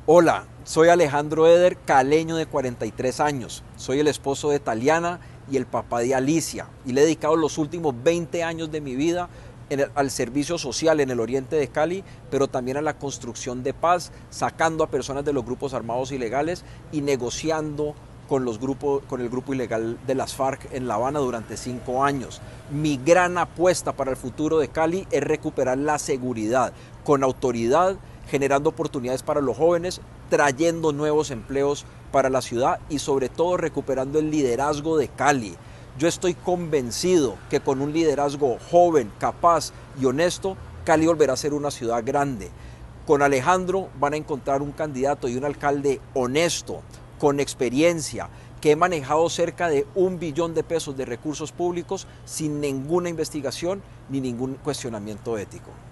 Hola, soy Alejandro Eder, caleño de 43 años. Soy el esposo de Taliana y el papá de Alicia y le he dedicado los últimos 20 años de mi vida al servicio social en el oriente de Cali, pero también a la construcción de paz, sacando a personas de los grupos armados ilegales y negociando con el grupo ilegal de las FARC en La Habana durante 5 años. Mi gran apuesta para el futuro de Cali es recuperar la seguridad con autoridad, generando oportunidades para los jóvenes, trayendo nuevos empleos para la ciudad y sobre todo recuperando el liderazgo de Cali. Yo estoy convencido que con un liderazgo joven, capaz y honesto, Cali volverá a ser una ciudad grande. Con Alejandro van a encontrar un candidato y un alcalde honesto, con experiencia, que he manejado cerca de 1 billón de pesos de recursos públicos sin ninguna investigación ni ningún cuestionamiento ético.